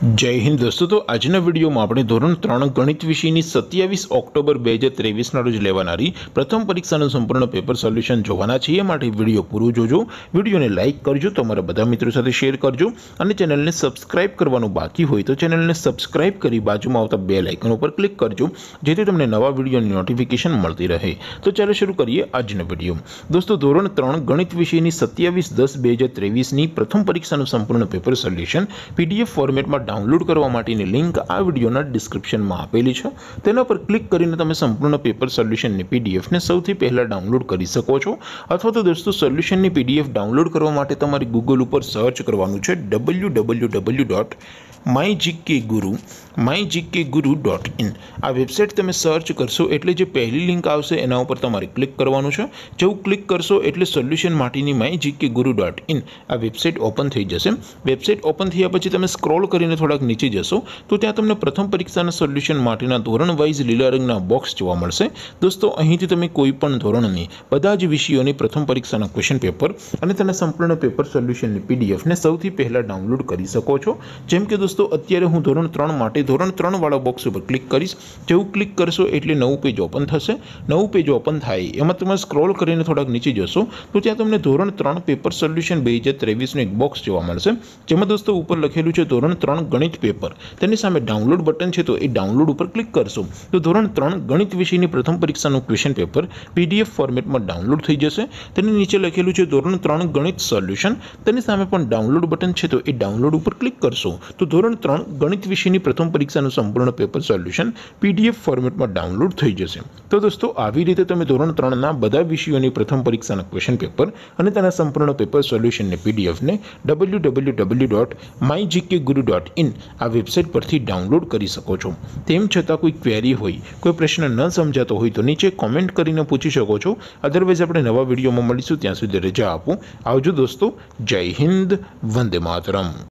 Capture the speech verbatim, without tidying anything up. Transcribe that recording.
जय हिंद दोस्तों। तो आजना वीडियो में આપણે ધોરણ ત્રણ ગણિત વિષયની સત્યાવીસ ઓક્ટોબર બે હજાર ત્રેવીસના રોજ લેવાનારી પ્રથમ પરીક્ષાનું સંપૂર્ણ પેપર સોલ્યુશન જોવાના છીએ। માટે વિડીયો પૂરું જોજો, વિડીયોને લાઇક કરજો, તમારા બધા મિત્રો સાથે શેર કરજો અને ચેનલને સબસ્ક્રાઇબ કરવાનું બાકી હોય તો ચેનલને સબસ્ક્રાઇબ કરી બાજુમાં આવતા બેલ આઇકન ઉપર ક્લિક કરજો, જેથી તમને નવા વિડીયોની નોટિફિકેશન મળતી રહે। તો ચાલો શરૂ કરીએ આજનો વિડીયો। દોસ્તો, ધોરણ ત્રણ ગણિત વિષયની સત્યાવીસ દસ બે હજાર ત્રેવીસની પ્રથમ પરીક્ષાનું સંપૂર્ણ પેપર સોલ્યુશન પીડીએફ ફોર્મેટમાં डाउनलॉड करवा माटेनी लिंक आ वीडियोना डिस्क्रिप्शन में आपेली है। तेना पर क्लिक करीने तमे संपूर्ण पेपर सोल्यूशन ने पीडीएफ ने सौथी पहला डाउनलॉड करी सको छो। अथवा तो दोस्तों सोल्यूशन ने पीडीएफ डाउनलॉड करवा माटे तमारे गूगल पर सर्च करवानुं छे W W W dot my GK Guru my GK Guru dot in. आ वेबसाइट तमे सर्च करशो एटले जे पहली लिंक आवशे एना उपर तमारे क्लिक करवानुं छे। जो क्लिक करशो एटले सोल्यूशन माटेनी my GK Guru dot in आ वेबसाइट ओपन थई जशे। वेबसाइट ओपन थया पछी तमे स्क्रॉल करीने थोड़ाक नीचे जशो तो त्यां तमने प्रथम परीक्षाना सोल्यूशन माटेना धोरण वाइज लीला रंगना बॉक्स जोवा मळशे। दोस्तों, અહીંથી તમે કોઈ પણ ધોરણની બધા જ વિષયોની પ્રથમ પરીક્ષાના ક્વેશ્ચન પેપર અને તેના સંપૂર્ણ પેપર સોલ્યુશનની પીડીએફ ને સૌથી પહેલા ડાઉનલોડ કરી શકો છો। જેમ કે દોસ્તો, અત્યારે હું ધોરણ ત્રણ માટે ધોરણ ત્રણ વાળા બોક્સ ઉપર ક્લિક કરીશ। જેવું ક્લિક કરશો એટલે નવું પેજ ઓપન થશે। નવું પેજ ઓપન થાય એમાં તમે સ્ક્રોલ કરીને થોડાક નીચે જશો તો ત્યાં તમને ધોરણ ત્રણ પેપર સોલ્યુશન બે હજાર ત્રેવીસનું એક બોક્સ જોવા મળશે, જેમાં દોસ્તો ઉપર લખેલું છે ધોરણ ત્રણ ગણિત पेपर। तेनी सामे डाउनलॉड बटन है तो ये डाउनलॉड पर क्लिक करशो तो धोरण त्रण गणित विषयनी प्रथम परीक्षाનું क्वेश्चन पेपर पीडीएफ फॉर्मेट में डाउनलॉड थई जशे। तेनी नीचे लखेलुं छे धोरण त्रण गणित सोल्यूशन। तेनी सामे पण डाउनलॉड बटन है तो ये डाउनलॉड पर क्लिक करशो तो धोरण त्रण गणित विषयनी प्रथम परीक्षाનું संपूर्ण पेपर सोल्यूशन पीडीएफ फॉर्मेट में डाउनलॉड थई जशे। तो दोस्तों, આવી રીતે તમે ધોરણ ત્રણ ના બધા વિષયોની પ્રથમ પરીક્ષાના ક્વેશ્ચન પેપર અને તેના સંપૂર્ણ પેપર સોલ્યુશનની પીડીએફ ને W W W dot my GK Guru dot in आ वेबसाइट पर डाउनलॉड करी सको छो। तेम छतां कोई क्वेरी होय, कोई प्रश्न न समजातो होय तो नीचे कॉमेंट करीने पूछी शको छो। अदरवाइज आपणे नवा विडियोमां मळीशुं, त्यां सुधी रजा आपो। आवजो दोस्तों। जय हिंद, वंदे मातरम।